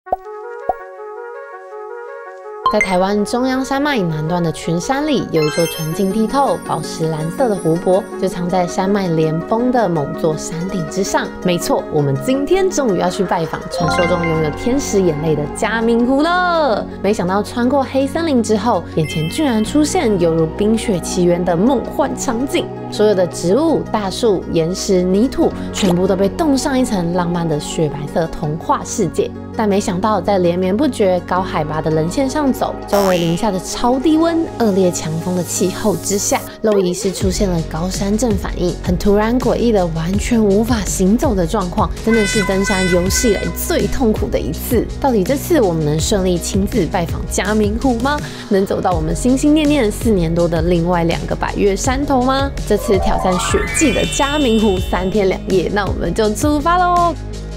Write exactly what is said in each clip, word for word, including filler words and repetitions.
在台湾中央山脉南端的群山里，有一座纯净剔透、宝石蓝色的湖泊，就藏在山脉连峰的某座山顶之上。没错，我们今天终于要去拜访传说中拥有天使眼泪的嘉明湖了。没想到穿过黑森林之后，眼前居然出现犹如《冰雪奇缘》的梦幻场景。所有的植物、大树、岩石、泥土，全部都被冻上一层浪漫的雪白色童话世界。但没想到，在连绵不绝、高海拔的人线上走，周围零下的超低温、恶劣强风的气候之下，肉仪是出现了高山症反应，很突然诡异的，完全无法行走的状况，真的是登山有史以来最痛苦的一次。到底这次我们能顺利亲自拜访嘉明湖吗？能走到我们心心念念四年多的另外两个百岳山头吗？这次挑战雪季的嘉明湖三天两夜，那我们就出发喽！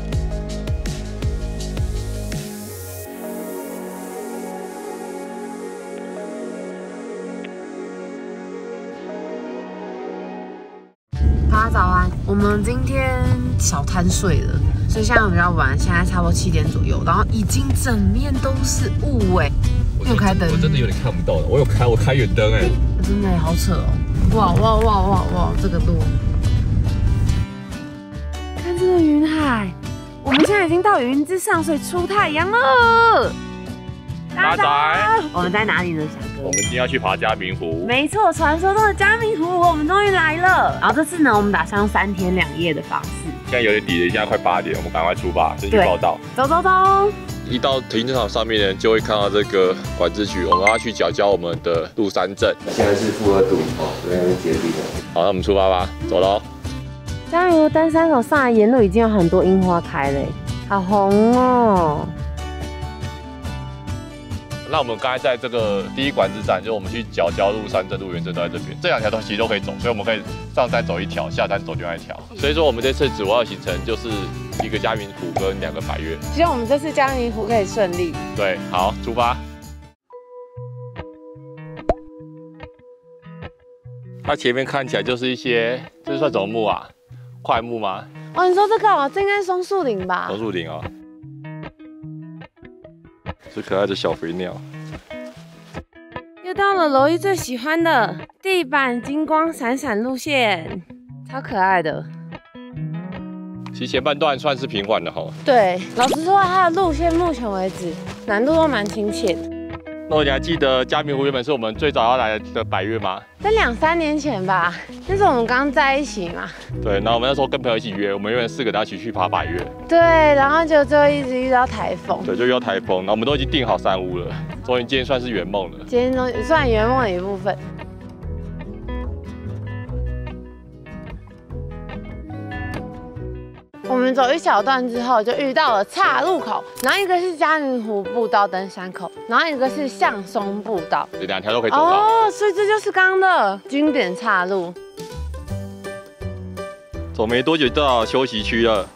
大家早安，我们今天小贪睡了，所以现在比较晚，现在差不多七点左右，然后已经整面都是雾哎，你有开灯？ 我真的有点看不到了，我有开，我开远灯哎， 真的好扯哦！哇哇哇哇哇，这个路，看这个云海，我们现在已经到云之上，所以出太阳了。 大家早安， 我们在哪里呢，翔哥？ 我们今天要去爬嘉明湖。 没错，传说中的嘉明湖，我们终于来了。然后这次呢，我们打算用三天两夜的方式。 现在有点底了，现在快八点，我们赶快出发，先去报道。 走走走。 一到停车场上面呢，就会看到这个管制区，我们要去缴交我们的鹿山证。 现在是负二度，哦，这边是结冰的。 好，那我们出发吧，走喽。 嘉明湖登山口上来沿路已经有很多樱花开了，好红哦。 那我们刚才在这个第一管制站，就是我们去缴交鹿山镇、鹿园镇都在这边，这两条都其实都可以走，所以我们可以上山走一条，下山走另外一条。所以说我们这次主要行程就是一个嘉明湖跟两个百岳。 希望我们这次嘉明湖可以顺利。 对，好，出发。它前面看起来就是一些，这算什么木啊？块木吗？ 哦，你说这个哦，这应该是松树林吧？ 松树林哦。是可爱的小肥鸟。 又到了柔一最喜欢的地板金光闪闪路线，超可爱的。 其实前半段算是平缓的哈。 对，老实说，它的路线目前为止难度都蛮亲切的。 那你还记得嘉明湖原本是我们最早要来的百岳吗？ 在两三年前吧，那时候我们刚在一起嘛。 对，然后我们那时候跟朋友一起约，我们原本四个人一起去爬百岳。 对，然后就最后一直遇到台风。 对，就遇到台风，然后我们都已经订好山屋了，终于今天算是圆梦了。 今天终于算圆梦的一部分。我们走一小段之后，就遇到了岔路口，然后一个是嘉明湖步道登山口，然后一个是象松步道， 这两条都可以走到。 哦，所以这就是刚刚的经典岔路。 走没多久就到休息区了。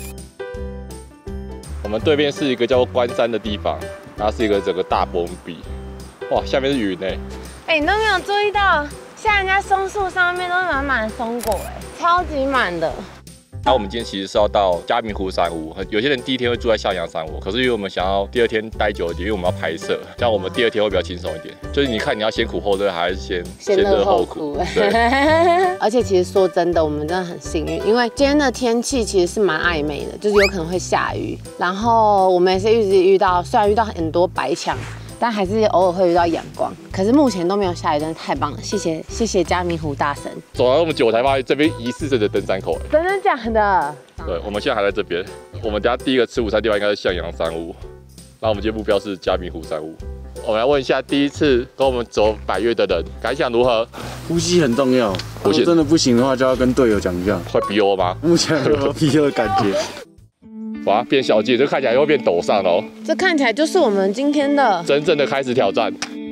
我们对面是一个叫做关山的地方，它是一个整个大崩壁。哇，下面是云哎。 哎，你都没有注意到，现在人家松树上面都是满满的松果，哎，超级满的。 那我们今天其实是要到嘉明湖山屋，有些人第一天会住在向阳山屋，可是因为我们想要第二天待久一点，因为我们要拍摄，这样我们第二天会比较轻松一点。就是你看你要先苦后乐，还是先先乐后苦？对。而且其实说真的，我们真的很幸运，因为今天的天气其实是蛮暧昧的，就是有可能会下雨，然后我们也是一直遇到，虽然遇到很多白墙。但还是偶尔会遇到阳光，可是目前都没有下雨，真的太棒了！谢谢谢谢嘉明湖大神。 走了那么久，我才发现这边疑似是的登山口， 真的假的？ 对，我们现在还在这边。我们等下第一个吃午餐地方应该是向阳山屋，那我们今天目标是嘉明湖山屋。我们来问一下第一次跟我们走百岳的人感想如何？ 呼吸很重要，如果真的不行的话，就要跟队友讲一下。 会逼我吗？ 目前有逼我的感觉。 哇，变小径，这看起来又变陡上了哦。 这看起来就是我们今天的真正的开始挑战。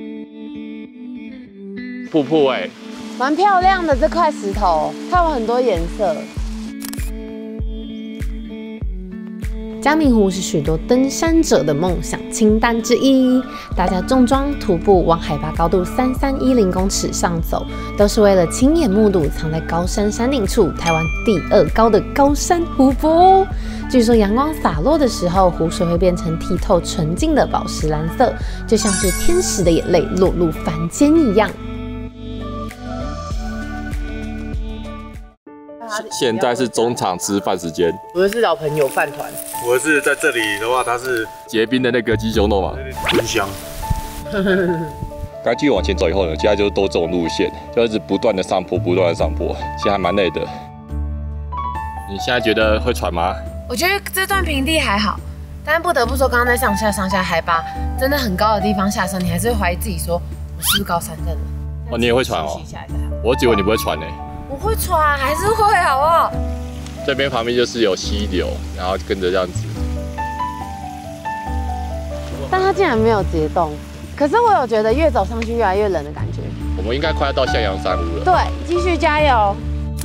瀑布哎， 蛮漂亮的这块石头，它有很多颜色。 嘉明湖是许多登山者的梦想清单之一，大家重装徒步往海拔高度三三一零公尺上走，都是为了亲眼目睹藏在高山山顶处台湾第二高的高山湖泊哦。据说阳光洒落的时候，湖水会变成剔透纯净的宝石蓝色，就像是天使的眼泪落入凡间一样。 现在是中场吃饭时间， 我是老朋友饭团， 我是在这里的话，它是结冰的那个鸡胸肉嘛， 很香。 刚继续往前走以后呢，接下来就是都这种路线，就一直不断的上坡，不断的上坡，其实还蛮累的。你现在觉得会喘吗？ 我觉得这段平地还好，但不得不说，刚刚在上下上下海拔真的很高的地方下山，你还是会怀疑自己说，我是不是高山症了？ 哦，你也会喘哦？我以为你不会喘呢。 我会喘，还是会，好不好？ 这边旁边就是有溪流，然后跟着这样子。 但它竟然没有结冻，可是我有觉得越走上去越来越冷的感觉。 我们应该快要到向阳山屋了。 对，继续加油。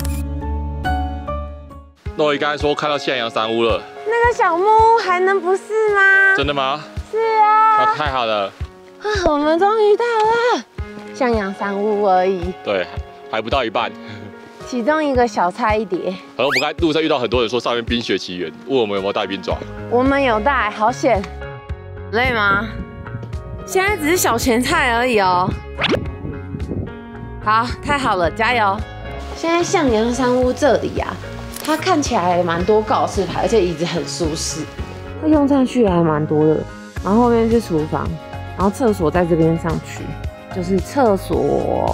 那我刚才说看到向阳山屋了， 那个小木屋还能不是吗？ 真的吗？ 是啊。 那太好了。 啊，我们终于到了向阳山屋而已。 对，还不到一半。 其中一个小菜一碟。 好，我们刚才路上遇到很多人说上面冰雪奇缘，问我们有没有带冰爪。 我们有带，好险。累吗？现在只是小前菜而已哦。好，太好了，加油！现在向阳山屋这里啊，它看起来蛮多告示牌，而且椅子很舒适。它用餐区还蛮多的，然后后面是厨房，然后厕所在这边上去，就是厕所。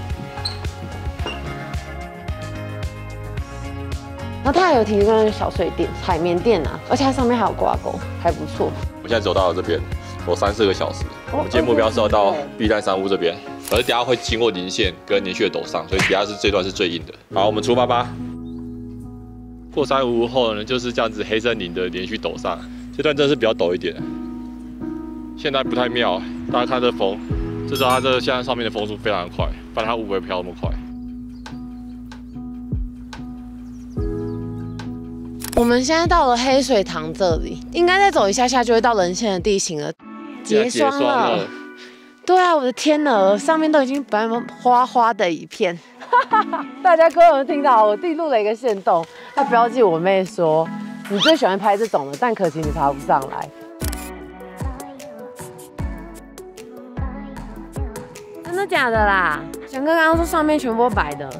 然后它还有提供小水店、海绵店啊，而且它上面还有挂钩，还不错。 我现在走到了这边，走三四个小时。我们今天目标是要到避难山屋这边，可是等下会经过林线跟连续的陡上，所以底下是这段是最硬的。好，我们出发吧。过山屋后呢，就是这样子黑森林的连续陡上，这段真的是比较陡一点。现在不太妙，大家看这风，就知道它这现在上面的风速非常快，不然它雾不会飘那么快。 我们现在到了黑水塘这里，应该再走一下下就会到人线的地形了。结霜了，对啊，我的天哪，上面都已经白花花的一片。大家可能听到我弟录了一个限动，他标记我妹说：“你最喜欢拍这种的，但可惜你爬不上来。”真的假的啦？翔哥刚刚说上面全部白的。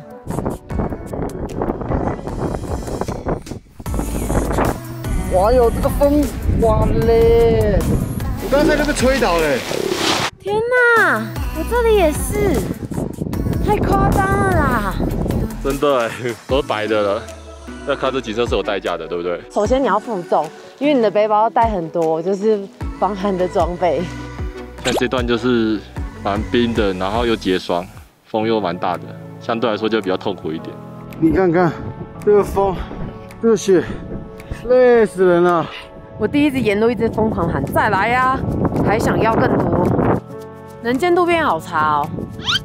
哇哟，这个风刮嘞！我刚才那个吹倒嘞！ 天哪，我这里也是，太夸张了啦！ 真的，都是白的了。要看这景色是有代价的，对不对？ 首先你要负重，因为你的背包要带很多，就是防寒的装备。 像这段就是蛮冰的，然后又结霜，风又蛮大的，相对来说就比较痛苦一点。 你看看这个风，这个雪。累死人了！ 我第一次沿路一直疯狂喊再来呀、啊，还想要更多，能见度变好差哦。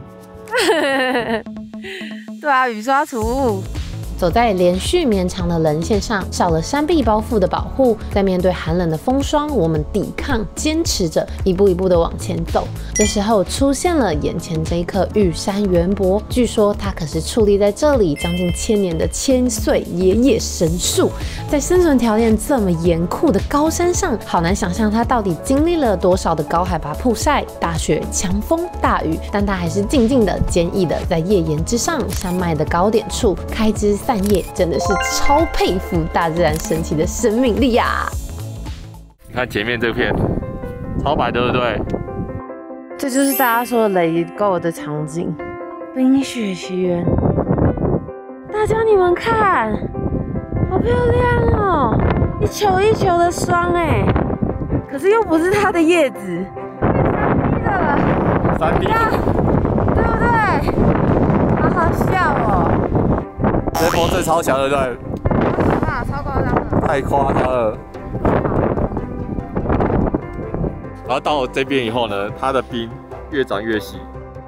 对啊，雨刷除雾。走在连续绵长的人线上，少了山壁包覆的保护，在面对寒冷的风霜，我们抵抗，坚持着，一步一步的往前走。这时候出现了眼前这一棵玉山圆柏，据说它可是矗立在这里将近千年的千岁爷爷神树。在生存条件这么严酷的高山上，好难想象它到底经历了多少的高海拔曝晒、大雪、强风、大雨，但它还是静静的、坚毅的在页岩之上，山脉的高点处开枝散叶，真的是超佩服大自然神奇的生命力啊！ 你看前面这片超白，对不对？ 这就是大家说的 Let It Go 的场景，冰雪奇缘。大家你们看，好漂亮哦，一球一球的霜哎，可是又不是它的叶子， 三 D 的， 三 D 对不对？好好笑哦。 这风真的超强的，对不对？ 超可怕，超夸张的。 太夸张了。然后到这边以后呢，它的冰越长越细，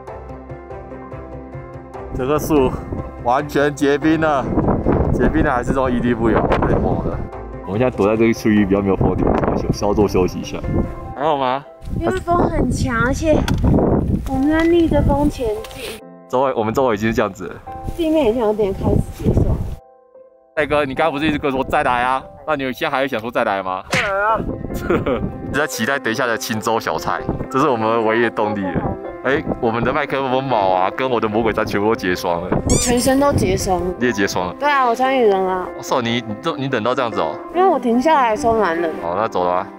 整个树完全结冰了，结冰了还是都屹立不摇，太猛了。我我们现在躲在这个区域比较没有风的地方，休稍作休息一下。还好吗？ 因为风很强，而且我们在逆着风前进。 周围我们周围已经是这样子了， 地面好像有点开始结霜。 戴哥，你刚刚不是一直跟我说再来啊？那你现在还会想说再来吗？ 再来啊！ 你在期待等一下的青州小菜，这是我们唯一的动力了。哎、欸，我们的麦克风毛啊，跟我的魔鬼毡全部都结霜了。 我全身都结霜了。 你也结霜了？ 对啊，我穿羽绒啊。 我、哦、你你都你等到这样子哦？ 因为我停下来的时候蛮冷。 好，那走了、啊。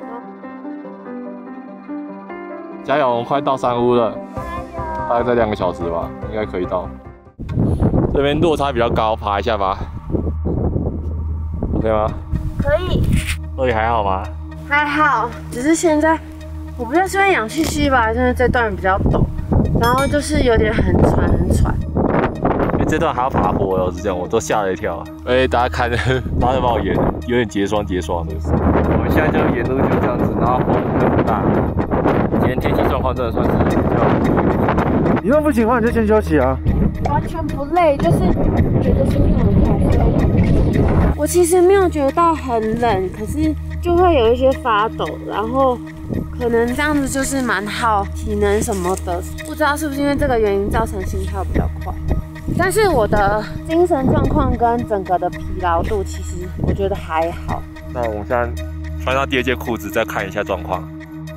加油，我们快到山屋了，大概再两个小时吧，应该可以到。这边落差比较高，爬一下吧。OK 吗？ 可以。 这里还好吗？ 还好，只是现在我不知道是因为氧气稀吧，现在这段比较陡，然后就是有点很喘很喘。 因为这段还要爬坡，老实讲，我都吓了一跳。哎、欸，大家看，大家把我沿有点结霜结霜的。我们现在就沿路就这样子，然后风很大。今天天气状况真的算是比较。 你若不行的话，你就先休息啊。 完全不累，就是觉得心跳很快。我其实没有觉得到很冷，可是就会有一些发抖，然后可能这样子就是蛮耗体能什么的，不知道是不是因为这个原因造成心跳比较快。但是我的精神状况跟整个的疲劳度，其实我觉得还好。 那我们现在穿上第二件裤子，再看一下状况。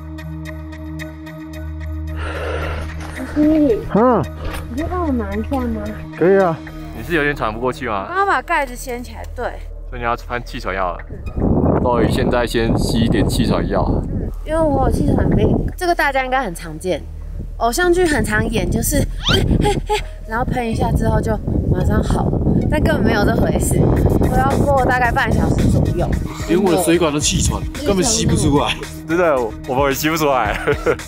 嗯， 嗯， 你可以帮我拿一下吗？ 可以啊。 你是有点喘不过去吗？ 刚刚把盖子掀起来，对。 所以你要穿气喘药了。所以现在先吸一点气喘药。 嗯，因为我有气喘病，这个大家应该很常见。偶像剧很常演，就是嘿嘿嘿，然后喷一下之后就马上好了，但根本没有这回事。我要过大概半小时左右。 连我的水管都气喘，根本吸不出来。 真的，我们也吸不出来。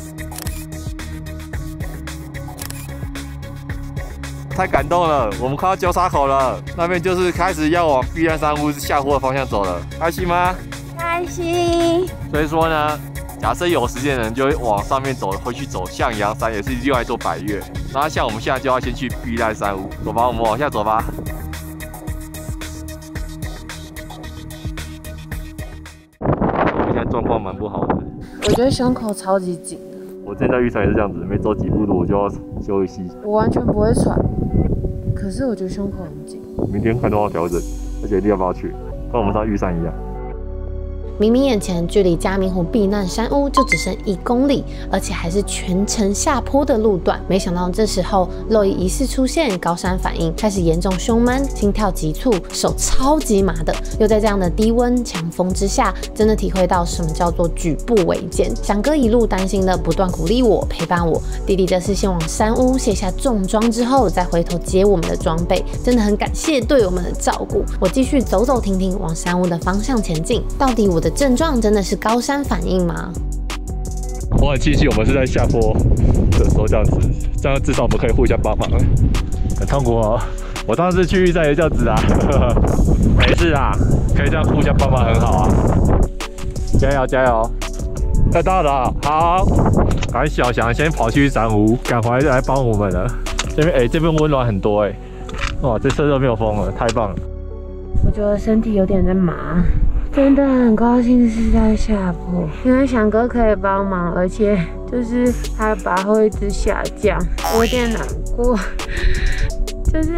太感动了，我们快到交叉口了，那边就是开始要往避难山屋下坡的方向走了，开心吗？ 开心。 所以说呢，假设有时间的人就会往上面走，回去走向阳山，也是另外一座百岳。然后像我们现在就要先去避难山屋，走吧，我们往下走吧。我们现在状况蛮不好的， 我觉得胸口超级紧的。 我之前在玉山也是这样子，每走几步路我就要休息。 我完全不会喘，可是我觉得胸口很紧。 明天看都要调整，而且一定要不要去，跟我们上玉山一样。 明明眼前距离嘉明湖避难山屋就只剩一公里，而且还是全程下坡的路段。没想到这时候肉姨疑似出现高山反应，开始严重胸闷、心跳急促、手超级麻的。又在这样的低温强风之下，真的体会到什么叫做举步维艰。翔哥一路担心的不断鼓励我、陪伴我，弟弟则是先往山屋卸下重装之后，再回头接我们的装备。真的很感谢队友们的照顾。我继续走走停停往山屋的方向前进，到底我的症状真的是高山反应吗？ 我很庆幸我们是在下坡的时候这样子，这样至少我们可以互相帮忙。很痛苦哦，我上次去玉山也这样子啊，没事啊，可以这样互相帮忙很好啊。加油加油！要到了，好，赶紧小翔先跑去山屋，赶回来帮我们了。这边哎、欸，这边温暖很多哎、欸，哇，这车都没有风了，太棒了。 我觉得身体有点在麻。真的很高兴是在下坡，因为翔哥可以帮忙，而且就是他把会一直下降，我有点难过，就是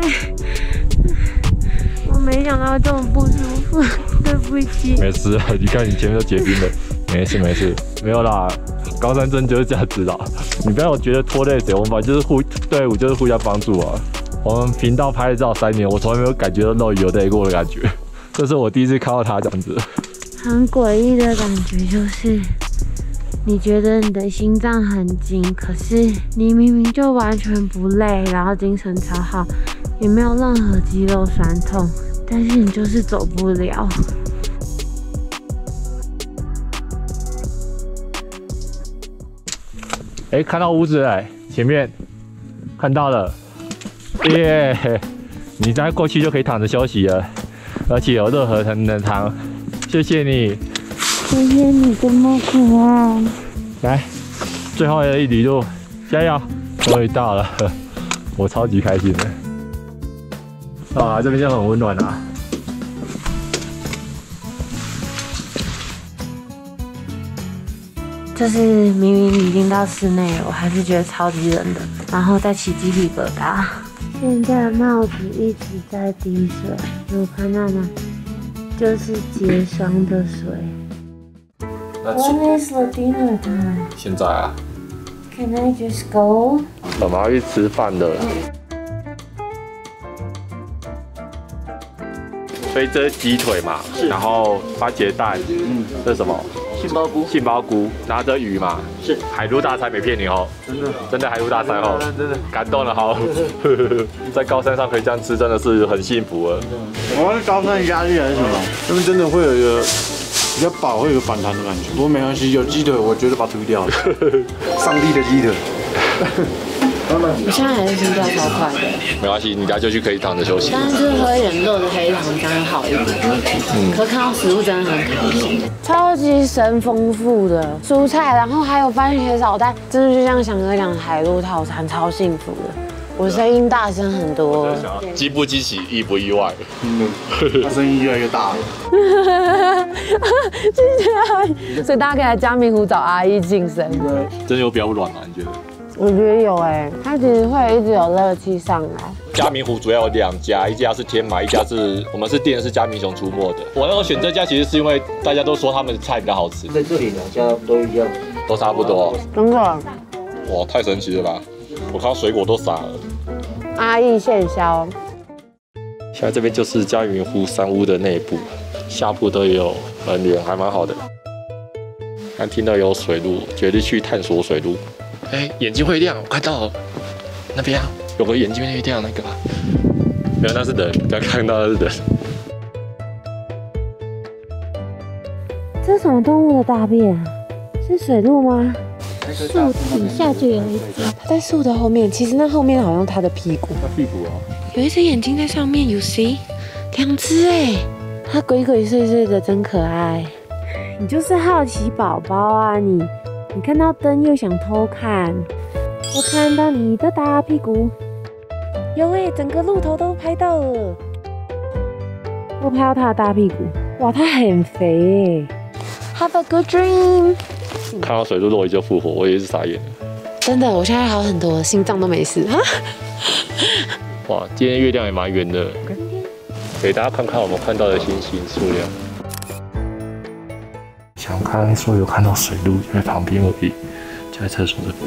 我没想到这么不舒服，对不起。 没事，你看你前面都结冰了，没事没事，没有啦，高山症就是这样子啦，你不要觉得拖累谁，我们反正就是互队伍就是互相帮助啊。我们频道拍了至少三年，我从来没有感觉到肉有累过的感觉。这是我第一次看到他这样子， 很诡异的感觉，就是你觉得你的心脏很紧，可是你明明就完全不累，然后精神超好，也没有任何肌肉酸痛，但是你就是走不了。 哎、欸，看到屋子哎，前面看到了，耶、yeah ！你再过去就可以躺着休息了。而且有热河藤的汤，谢谢你， 谢谢你这么可爱。 来，最后的一里路，加油！终于到了，我超级开心的。啊，这边就很温暖啊。 就是明明已经到室内了，我还是觉得超级冷的，然后再起鸡皮疙瘩。现在帽子一直在滴水，有看到吗？就是结霜的水。When is the dinner time? 现在啊 Can I just go? 我们要去吃饭了。所以这是鸡腿嘛，然后番茄蛋，嗯，这是什么？ 杏鲍菇。 杏鲍菇，然后这鱼嘛， 是海陆大餐，没骗你哦， 真的， 真的海陆大餐哦， 真的感动了好。在高山上可以这样吃，真的是很幸福了。 我要高山压力还是什么？他们真的会有一个比较饱，会有一个反弹的感觉。不过没关系，有鸡腿，我绝对把它推掉了。上帝的鸡腿。 我现在还是心跳超快的， 没关系，你等下就去可以躺着休息。 但是就是喝一点热的黑糖这样好一点。嗯，可看到食物真的很开心，超级神丰富的蔬菜，然后还有番茄炒蛋，真的就像翔哥讲的海陆套餐，超幸福的。我声音大声很多， 激不激起，意不意外？ 嗯，他声音越来越大了。 谢谢，所以大家可以来嘉明湖找阿姨庆生。 真的有比较软吗？你觉得？ 我觉得有哎，它其实会一直有热气上来。 嘉明湖主要有两家，一家是天马，一家是我们是店是嘉明熊出没的。我那时候选这家其实是因为大家都说他们的菜比较好吃。 在这里两家都一样， 都差不多。 真的？ 哇，太神奇了吧！我看到水果都傻了。 阿义现销。 现在这边就是嘉明湖山屋的内部，下铺都有门帘，还蛮好的。刚听到有水路，决定去探索水路。哎，眼睛会亮，我看到了那边啊，有个眼睛会亮那个、啊，没有，那是人，刚看到那是人。 这是什么动物的大便啊？是水鹿吗？ 树底下就有一只， 它在树的后面，其实那后面好像它的屁股， 它屁股哦， 有一只眼睛在上面 ，you see， 两只哎，它鬼鬼祟祟的，真可爱。你就是好奇宝宝啊你！你看到灯又想偷看，我看到你的大屁股，有哎，整个鹿头都拍到了。我拍到它的大屁股，哇，它很肥哎。Have a good dream。 看到水鹿落雨就复活，我也是傻眼了。 真的，我现在好很多，心脏都没事啊。 哇，今天月亮也蛮圆的，给大家看看我们看到的星星数量。想看说有看到水鹿就在旁边而已，就在厕所这边。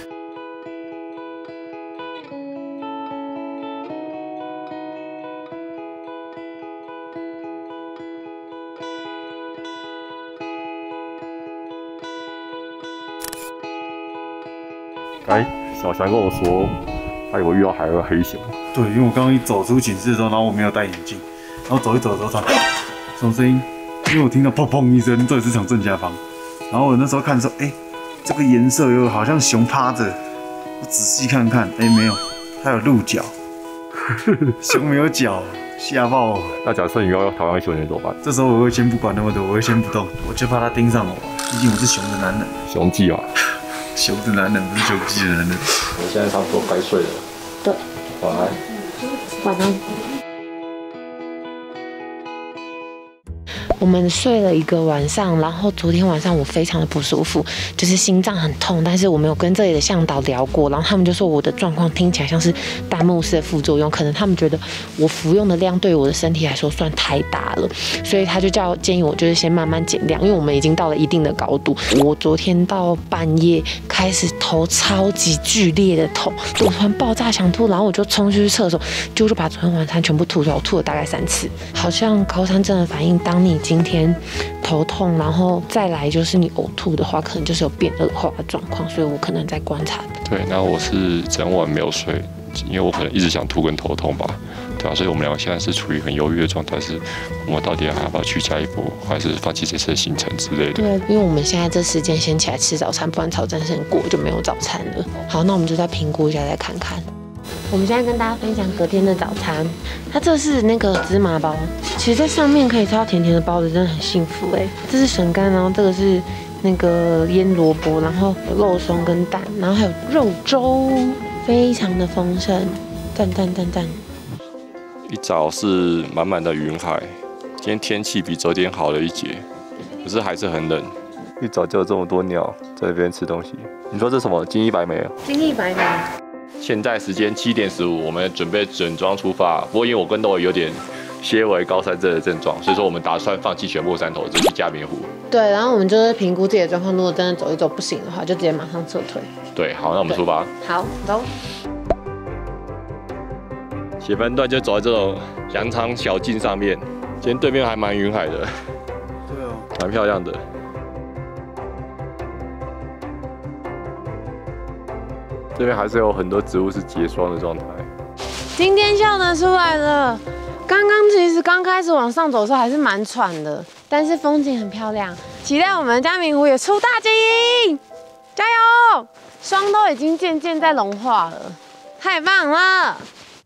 哎，小翔跟我说，他以为遇到海鳄黑熊。 对，因为我刚刚一走出寝室的时候，然后我没有戴眼镜，然后走一走的时候，突然什么声音？因为我听到砰砰一声，这里是从正下方。然后我那时候看的时候，哎，这个颜色又好像熊趴着。我仔细看看，哎，没有，它有鹿角，熊没有角，吓爆我。 那假设你要讨厌熊，你怎么办？ 这时候我会先不管那么多，我会先不动，我就怕它盯上我。毕竟我是熊的男人。 熊记嘛。 熊的男人不是熊记的男人。 我现在差不多该睡了。 对。 晚安。 晚安。我们睡了一个晚上，然后昨天晚上我非常的不舒服，就是心脏很痛，但是我没有跟这里的向导聊过，然后他们就说我的状况听起来像是丹木斯的副作用，可能他们觉得我服用的量对我的身体来说算太大了，所以他就叫建议我就是先慢慢减量，因为我们已经到了一定的高度。我昨天到半夜开始头超级剧烈的痛，我突然爆炸想吐，然后我就冲去厕所，就就把昨天晚餐全部吐出来，我吐了大概三次。好像高山症的反应，当你今天头痛，然后再来就是你呕吐的话，可能就是有变恶化的状况，所以我可能在观察。 对，那我是整晚没有睡，因为我可能一直想吐跟头痛吧，对啊，所以我们两个现在是处于很犹豫的状态，是我们到底还要不要去下一步，还是放弃这次的行程之类的。 对，因为我们现在这时间先起来吃早餐，不然草战胜过就没有早餐了。好，那我们就再评估一下，再看看。我们现在跟大家分享隔天的早餐，它这是那个芝麻包，其实在上面可以吃到甜甜的包子，真的很幸福哎。这是笋干，然后这个是那个腌萝卜，然后有肉松跟蛋，然后还有肉粥，非常的丰盛，赞赞赞赞。 一早是满满的云海，今天天气比昨天好了一截，可是还是很冷。 一早就有这么多鸟在这边吃东西。你说这什么？金翼白眉啊？ 金翼白眉。 现在时间七点十五，我们准备整装出发。不过因为我跟豆有点些微高山症的症状，所以说我们打算放弃全部山头，直接去嘉明湖。 对，然后我们就是评估自己的状况，如果真的走一走不行的话，就直接马上撤退。 对，好，那我们出发。 好，走。 前半段就走在这种羊肠小径上面，今天对面还蛮云海的， 对哦， 蛮漂亮的。这边还是有很多植物是结霜的状态。 今天笑得出来了。刚刚其实刚开始往上走的时候还是蛮喘的，但是风景很漂亮。期待我们嘉明湖也出大景，加油！霜都已经渐渐在融化了，太棒了！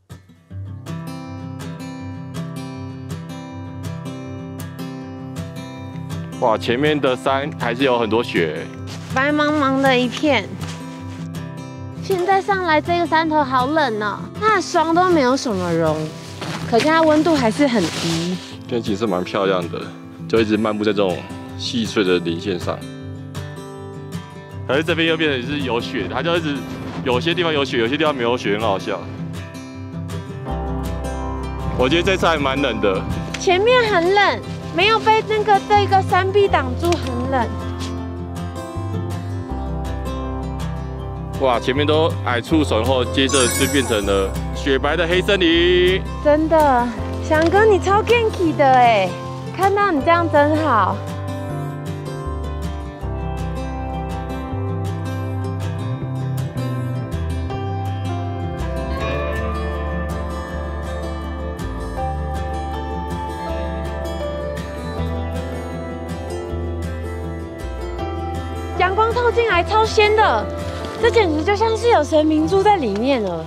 哇，前面的山还是有很多雪， 白茫茫的一片。现在上来这个山头好冷哦，它的霜都没有什么融，可见它温度还是很低。 天气是蛮漂亮的，就一直漫步在这种细碎的林线上。可是这边又变成是有雪，它就一直有些地方有雪，有些地方没有雪，很好笑。我觉得这次还蛮冷的， 前面很冷，没有被那个这个山壁挡住，很冷。 哇，前面都矮处守候，接着就变成了雪白的黑森林。 真的，翔哥你超 ganky 的哎，看到你这样真好。阳光透进来，超鲜的。这简直就像是有神明住在里面了。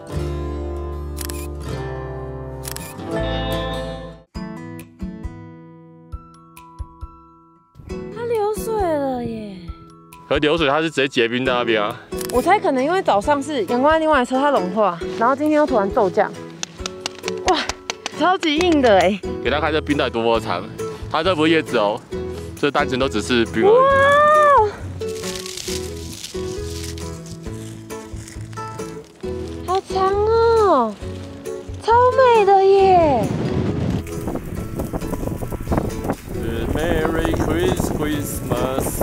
它流水了耶！ 可流水它是直接结冰在那边啊。 我猜可能因为早上是阳光在另外的车它融化，然后今天又突然骤降。哇，超级硬的哎！ 给大家看这冰带多么长，它这不是叶子哦，这单纯都只是冰而已。 哇！好长哦，超美的耶 ！Merry Christmas。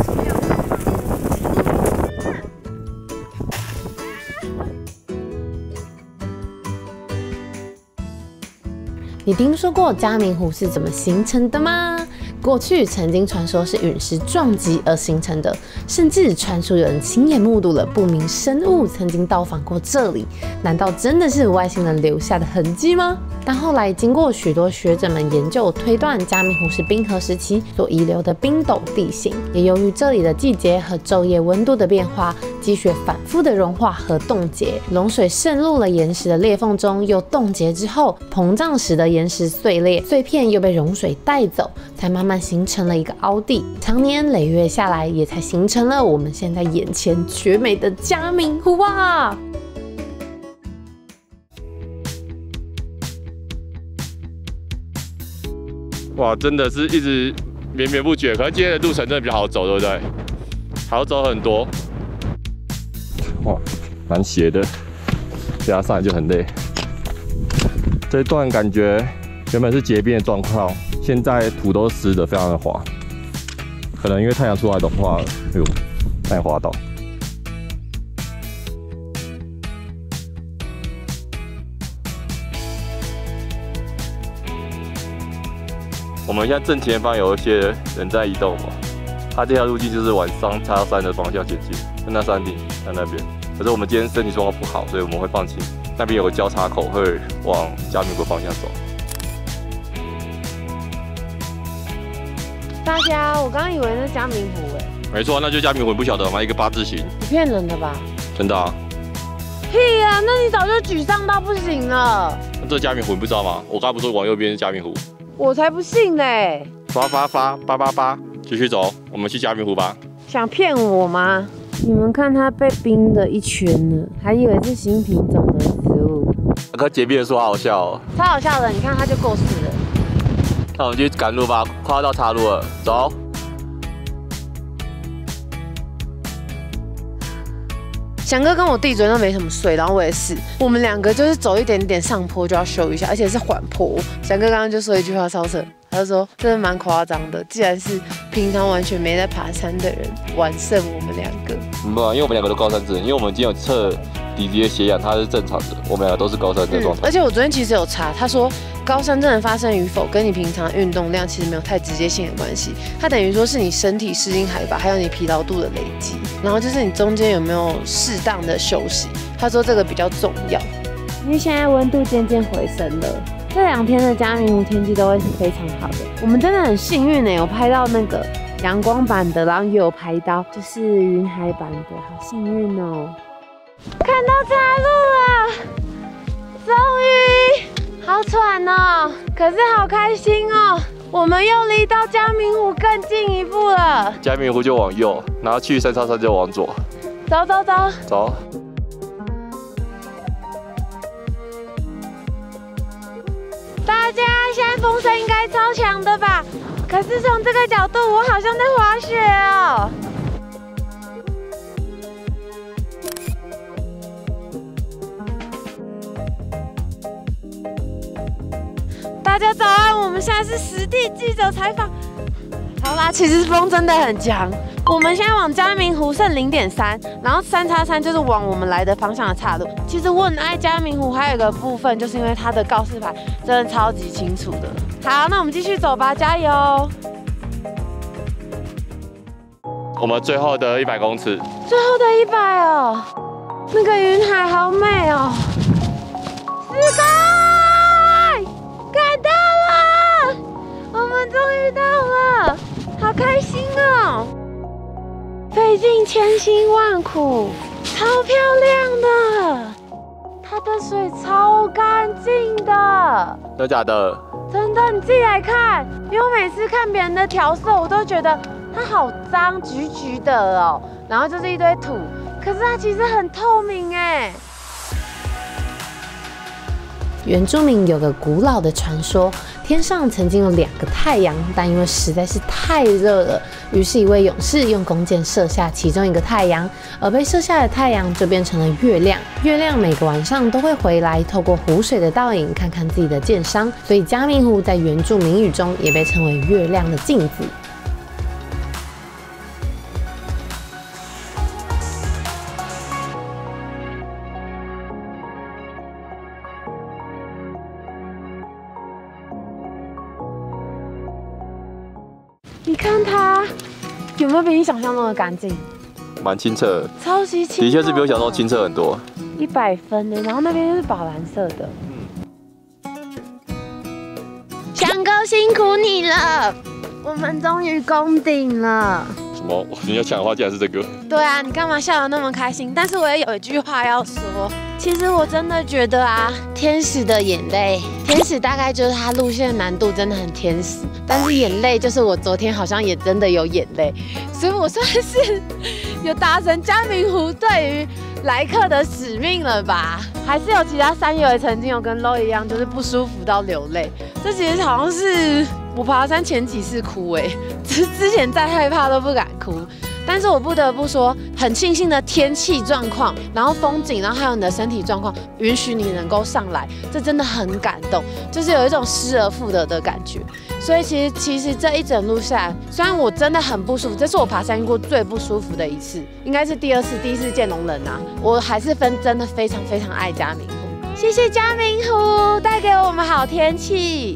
你听说过嘉明湖是怎么形成的吗？过去曾经传说是陨石撞击而形成的，甚至传说有人亲眼目睹了不明生物曾经到访过这里。难道真的是外星人留下的痕迹吗？但后来经过许多学者们研究推断，嘉明湖是冰河时期所遗留的冰斗地形。也由于这里的季节和昼夜温度的变化，积雪反复的融化和冻结，融水渗入了岩石的裂缝中，又冻结之后膨胀时的岩石碎裂，碎片又被融水带走，才慢慢形成了一个凹地。长年累月下来，也才形成了我们现在眼前绝美的嘉明湖啊！ 哇，真的是一直绵绵不绝。可是今天的路程真的比较好走，对不对？好走很多。哇，蛮斜的，这样上来就很累。这一段感觉原本是结冰的状况，现在土都湿的，非常的滑。可能因为太阳出来融化了，哎呦，太滑倒。我们现在正前方有一些人在移动嘛，它这条路径就是往上叉山的方向前进，在那山顶，在那边。可是我们今天身体状况不好，所以我们会放弃。那边有个交叉口，会往嘉明湖方向走。 大家，我刚刚以为那是嘉明湖哎。 没错，那就是嘉明湖，你不晓得吗？一个八字形。 你骗人的吧？ 真的啊。 屁呀、啊！那你早就沮丧到不行了。 那这嘉明湖你不知道吗？我刚才不是说往右边是嘉明湖？ 我才不信嘞！ 发发发八八八，继续走，我们去嘉明湖吧。 想骗我吗？你们看它被冰的一圈了，还以为是新品种的植物。 可结冰的说好好笑哦， 超好笑的，你看它就够死了。 那我们去赶路吧，快要到岔路了，走。 翔哥跟我弟昨天都没什么睡，然后我也是，我们两个就是走一点点上坡就要休一下，而且是缓坡。翔哥刚刚就说一句话超扯，他就说真的蛮夸张的，既然是平常完全没在爬山的人，完胜我们两个。 没有，因为我们两个都高山症，因为我们今天有测弟弟的血氧，他是正常的，我们两个都是高山症状态、 嗯。而且我昨天其实有查，他说高山症的发生与否跟你平常运动量其实没有太直接性的关系，它等于说是你身体适应海拔，还有你疲劳度的累积，然后就是你中间有没有适当的休息。他说这个比较重要，因为现在温度渐渐回升了。这两天的嘉明湖天气都会是非常好的，我们真的很幸运呢，有拍到那个阳光版的，然后也有拍到就是云海版的，好幸运哦！看到岔路了，终于，好喘哦，可是好开心哦！我们又离到嘉明湖更进一步了。 嘉明湖就往右，然后去三叉山就往左。 走走走， 走。 大家现在风声应该超强的吧？可是从这个角度，我好像在滑雪哦。大家早安，我们现在是实地记者采访。好啦，其实风真的很强。我们现在往嘉明湖剩零点三，然后三叉山就是往我们来的方向的岔路。其实我很爱嘉明湖，还有一个部分就是因为它的告示牌真的超级清楚的。好，那我们继续走吧，加油！ 我们最后的一百公尺， 最后的一百哦，那个云海好美哦，四公，赶到了，我们终于到了，好开心哦！费尽千辛万苦，超漂亮的，它的水超干净的。 真的假的？ 真的，你自己来看，因为我每次看别人的调色，我都觉得它好脏，橘橘的哦，然后就是一堆土，可是它其实很透明哎。原住民有个古老的传说，天上曾经有两个太阳，但因为实在是太热了，于是一位勇士用弓箭射下其中一个太阳，而被射下的太阳就变成了月亮。月亮每个晚上都会回来，透过湖水的倒影看看自己的箭伤，所以嘉明湖在原住民语中也被称为月亮的镜子。你看它有没有比你想象中的干净？ 蛮清澈的， 超级清， 的确是比我想象中清澈很多。 一百分呢，然后那边就是宝蓝色的。翔哥辛苦你了，我们终于攻顶了。 什么？你要讲的话竟然是这个？ 对啊，你干嘛笑得那么开心？但是我也有一句话要说，其实我真的觉得啊，天使的眼泪，天使大概就是它路线难度真的很天使，但是眼泪就是我昨天好像也真的有眼泪，所以我算是有达成嘉明湖对于来客的使命了吧？还是有其他山友也曾经有跟 Lo 一样，就是不舒服到流泪。这其实好像是我爬山前几次哭哎、欸，之之前再害怕都不敢哭。但是我不得不说，很庆幸的天气状况，然后风景，然后还有你的身体状况，允许你能够上来，这真的很感动，就是有一种失而复得的感觉。所以其实其实这一整路下来，虽然我真的很不舒服，这是我爬山遇过最不舒服的一次，应该是第二次，第一次见龙人啊，我还是分真的非常非常爱嘉明湖。谢谢嘉明湖带给我们好天气。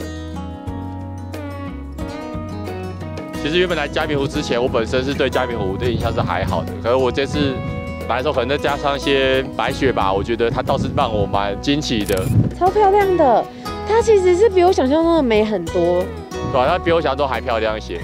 其实原本来嘉明湖之前，我本身是对嘉明湖的印象是还好的，可是我这次来的时候，可能再加上一些白雪吧，我觉得它倒是让我蛮惊奇的。 超漂亮的，它其实是比我想象中的美很多。 对啊，它比我想象中还漂亮一些。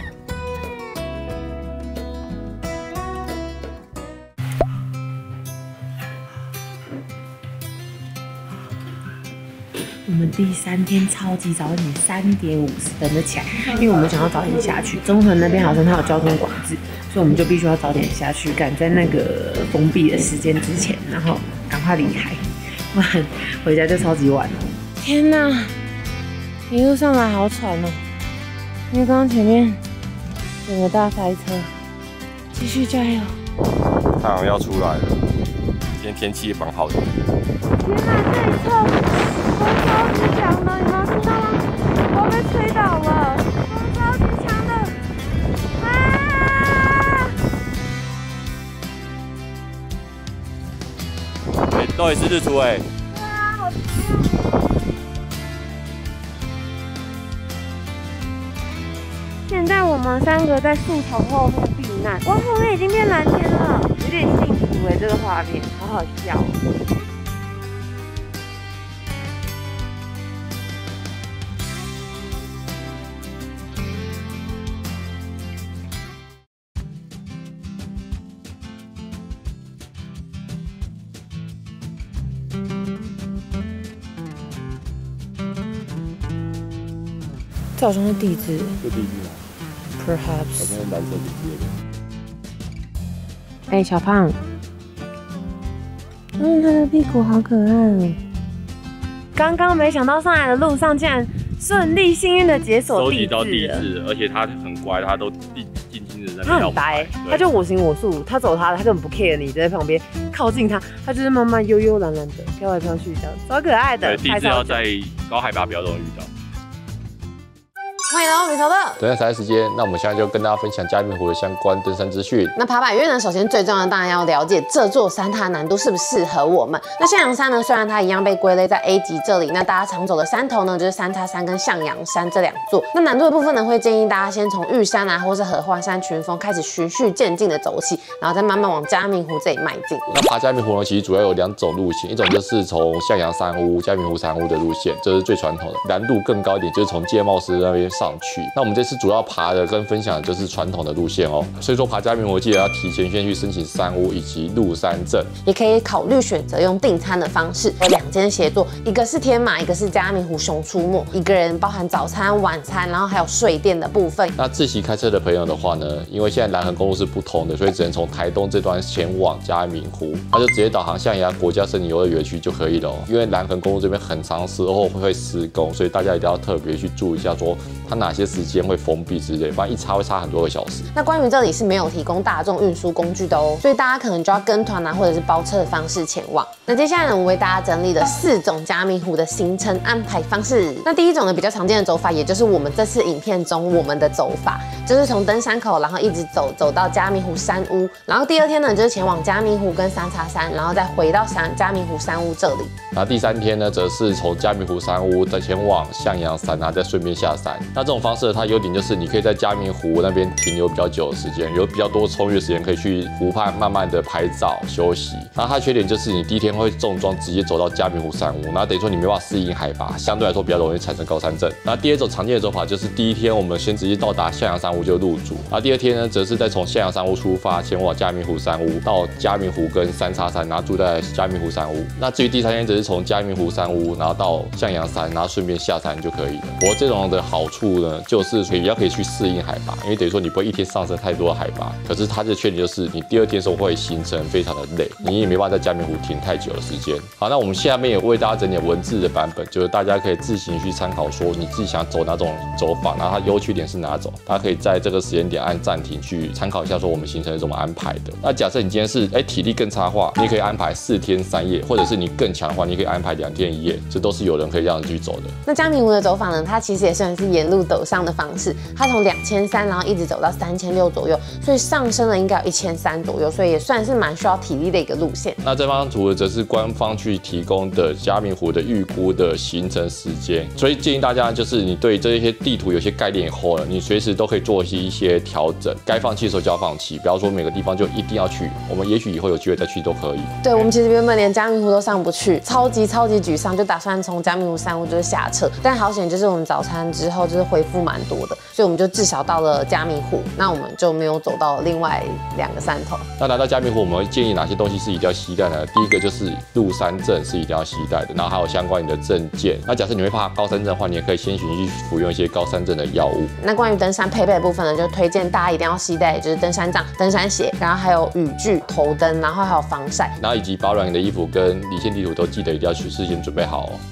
我们第三天超级早点，三点五十分就起来，因为我们想要早点下去。中横那边好像它有交通管制，所以我们就必须要早点下去，赶在那个封闭的时间之前，然后赶快离开，不然回家就超级晚了。天哪，一路上来好喘哦，因为刚刚前面整个大塞车，继续加油。 太阳要出来了， 今天天气也蛮好的。 天哪，这里风风超级强的，你们有听到吗？我要被吹倒了，风超级强的，啊！ 哎，都也是日出哎。 对啊，好漂亮。现在我们三个在树丛后面避难，哇，后面已经变蓝天了，有点幸福哎，这个画面好好笑哦。 这好像是地质这地质吗 ，perhaps。 好像是蓝色底子哎、欸，小胖，嗯，他的屁股好可爱哦。刚刚没想到上来的路上竟然顺利幸运的解锁地质收集到地质，而且他很乖，他都静静静的在他很呆，他就我行我素，他走他的，他根本不 care 你在旁边靠近他，他就是慢慢悠悠懒懒的飘来飘去这样，超可爱的。 对，地质要在高海拔比较容易遇到。 欢迎来到米头的等下才时间，那我们现在就跟大家分享嘉明湖的相关登山资讯。 那爬百岳呢，首先最重要的当然要了解这座山它的难度是不是适合我们。那象阳山呢，虽然它一样被归类在 A 级这里，那大家常走的山头呢，就是三叉山跟象阳山这两座。那难度的部分呢，会建议大家先从玉山啊，或是合欢山群峰开始循序渐进的走起，然后再慢慢往嘉明湖这里迈进。 那爬嘉明湖呢，其实主要有两种路线，一种就是从象阳山屋、嘉明湖山屋的路线，这是最传统的，难度更高一点，就是从界贸师那边上去。那我们这次主要爬的跟分享的就是传统的路线哦，所以说爬嘉明湖记得要提前先去申请山屋以及入山证， 也可以考虑选择用订餐的方式，有两间协作，一个是天马，一个是嘉明湖熊出没，一个人包含早餐、晚餐，然后还有睡垫的部分。 那自行开车的朋友的话呢，因为现在南横公路是不通的，所以只能从台东这段前往嘉明湖，那就直接导航象牙国家森林游乐园区就可以了哦。因为南横公路这边很长时候会施工，所以大家一定要特别去注意一下，说它哪些时间会封闭之类，不然一差会差很多个小时。 那关于这里是没有提供大众运输工具的哦，所以大家可能就要跟团啊，或者是包车的方式前往。那接下来呢，我为大家整理了四种嘉明湖的行程安排方式。那第一种呢，比较常见的走法，也就是我们这次影片中我们的走法，就是从登山口，然后一直走走到嘉明湖山屋，然后第二天呢，就是前往嘉明湖跟三叉山，然后再回到山嘉明湖山屋这里。 那第三天呢，则是从嘉明湖山屋再前往象阳山，然后再顺便下山。那这种方式它优点就是你可以在嘉明湖那边停留比较久的时间，有比较多充裕的时间可以去湖畔慢慢的拍照休息。那它缺点就是你第一天会重装直接走到嘉明湖山屋，那等于说你没办法适应海拔，相对来说比较容易产生高山症。那第二种常见的走法就是第一天我们先直接到达象阳山屋就入住，然后第二天呢，则是再从象阳山屋出发前往嘉明湖山屋，到嘉明湖跟三叉山，然后住在嘉明湖山屋。那至于第三天则是从嘉明湖山屋，然后到象阳山，然后顺便下山就可以了。不过这种的好处呢，就是比较可以去适应海拔，因为等于说你不会一天上升太多的海拔。可是它的缺点就是你第二天的时候会行程非常的累，你也没办法在嘉明湖停太久的时间。好，那我们下面也为大家整理文字的版本，就是大家可以自行去参考，说你自己想走哪种走法，然后它优缺点是哪种，大家可以在这个时间点按暂停去参考一下，说我们行程是怎么安排的。那假设你今天是哎体力更差的话，你可以安排四天三夜，或者是你更强的话，你可以安排两天一夜，这都是有人可以这样子去走的。 那嘉明湖的走法呢，它其实也算是沿路陡上的方式，它从两千三，然后一直走到三千六左右，所以上升了应该有一千三左右，所以也算是蛮需要体力的一个路线。 那这张图则是官方去提供的嘉明湖的预估的行程时间，所以建议大家就是你对这些地图有些概念以后呢，你随时都可以做一些调整，该放弃的时候就要放弃，不要说每个地方就一定要去，我们也许以后有机会再去都可以。 对，我们其实原本连嘉明湖都上不去，超级超级沮丧，就打算从嘉明湖山屋就是下撤，但好险就是我们早餐之后就是恢复蛮多的，所以我们就至少到了嘉明湖，那我们就没有走到另外两个山头。 那来到嘉明湖，我们会建议哪些东西是一定要携带的？第一个就是入山证是一定要携带的，然后还有相关你的证件。那假设你会怕高山症的话，你也可以先循序服用一些高山症的药物。 那关于登山配备的部分呢，就推荐大家一定要携带，就是登山杖、登山鞋，然后还有雨具、头灯，然后还有防晒， 然后以及保暖的衣服跟离线地图都记得一定要去事先准备好哦。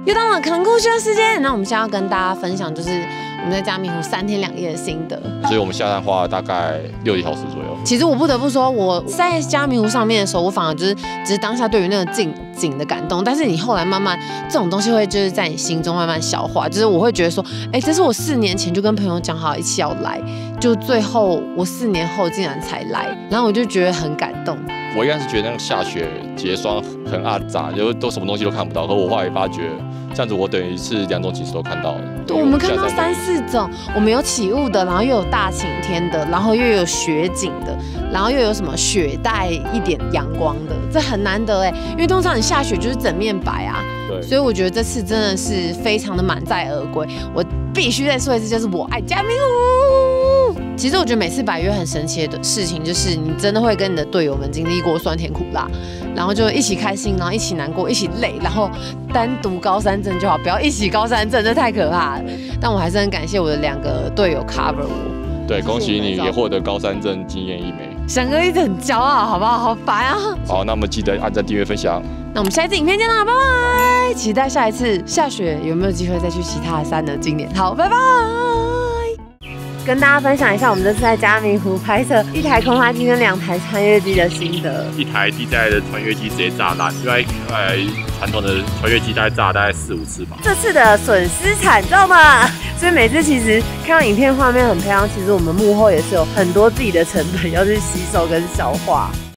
又到了扛酷炫时间，那我们现在要跟大家分享就是我们在嘉明湖三天两夜的心得。 所以我们下山花了大概六个小时左右。 其实我不得不说，我在嘉明湖上面的时候，我反而就是只是当下对于那个景景的感动，但是你后来慢慢这种东西会就是在你心中慢慢消化，就是我会觉得说，哎，这是我四年前就跟朋友讲好一起要来，就最后我四年后竟然才来，然后我就觉得很感动。 我一开始觉得那个下雪结霜很阿杂，就都什么东西都看不到。可我后来发觉，这样子我等于是两种景色都看到了。 对，我们看到三四种，我们有起雾的，然后又有大晴天的，然后又有雪景的，然后又有什么雪带一点阳光的，这很难得哎，因为通常你下雪就是整面白啊。 对， 所以我觉得这次真的是非常的满载而归。我必须再说一次，就是我爱嘉明湖。其实我觉得每次百岳很神奇的事情，就是你真的会跟你的队友们经历过酸甜苦辣，然后就一起开心，然后一起难过，一起累，然后单独高山症就好，不要一起高山症，这太可怕了。但我还是很感谢我的两个队友 cover 我。 对，恭喜你也获得高山症经验一枚。 翔哥一直很骄傲，好不好？好烦啊！ 好，那我们记得按赞、订阅、分享。 那我们下一次影片见啦，拜拜！期待下一次下雪有没有机会再去其他的山呢？今年好，拜拜！ 跟大家分享一下我们这次在嘉明湖拍摄一台空拍机跟两台穿越机的心得。 一台第三代的穿越机直接炸烂，另外一台传统的穿越机大概炸大概四五次吧。 这次的损失惨重嘛，所以每次其实看到影片画面很漂亮，其实我们幕后也是有很多自己的成本要去吸收跟消化。